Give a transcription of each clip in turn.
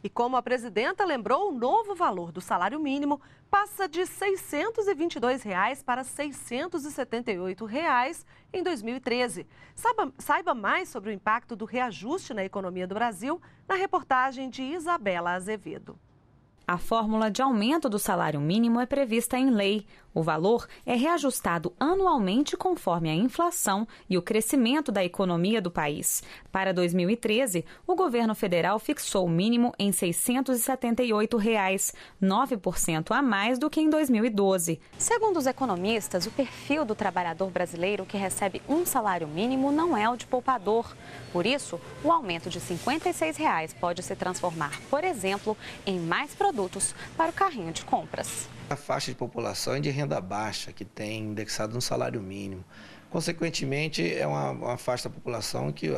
E como a presidenta lembrou, o novo valor do salário mínimo passa de R$ 622 para R$ 678 em 2013. Saiba mais sobre o impacto do reajuste na economia do Brasil na reportagem de Isabela Azevedo. A fórmula de aumento do salário mínimo é prevista em lei. O valor é reajustado anualmente conforme a inflação e o crescimento da economia do país. Para 2013, o governo federal fixou o mínimo em R$ 678, 9% a mais do que em 2012. Segundo os economistas, o perfil do trabalhador brasileiro que recebe um salário mínimo não é o de poupador. Por isso, o aumento de R$ 56 pode se transformar, por exemplo, em mais produtos para o carrinho de compras. A faixa de população é de renda baixa, que tem indexado no salário mínimo. Consequentemente, é uma faixa da população que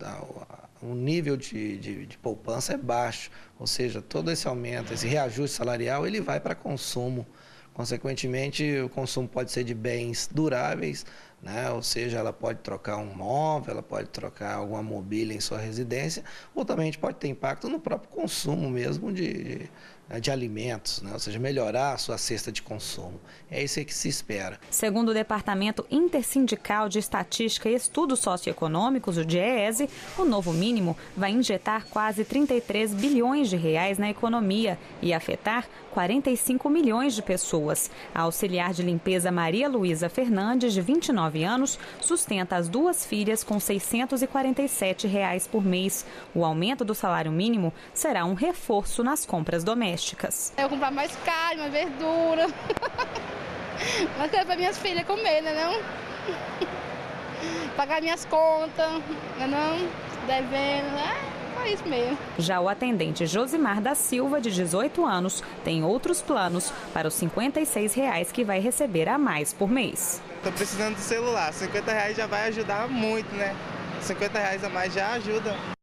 o nível de poupança é baixo. Ou seja, todo esse aumento, esse reajuste salarial, ele vai para consumo. Consequentemente, o consumo pode ser de bens duráveis, né? Ou seja, ela pode trocar um móvel, ela pode trocar alguma mobília em sua residência, ou também a gente pode ter impacto no próprio consumo mesmo de alimentos, né? Ou seja, melhorar a sua cesta de consumo. É isso que se espera. Segundo o Departamento Intersindical de Estatística e Estudos Socioeconômicos, o DIEESE, o novo mínimo vai injetar quase 33 bilhões de reais na economia e afetar 45 milhões de pessoas. A auxiliar de limpeza Maria Luísa Fernandes, de 29 anos, sustenta as duas filhas com R$ 647 por mês. O aumento do salário mínimo será um reforço nas compras domésticas. Eu comprar mais carne, mais verdura, mais coisa para minhas filhas comer, né não? Pagar minhas contas, né não? Devendo, é isso mesmo. Já o atendente Josimar da Silva, de 18 anos, tem outros planos para os R$ 56 que vai receber a mais por mês. Estou precisando do celular, R$ 50 já vai ajudar muito, né? R$ 50 a mais já ajuda.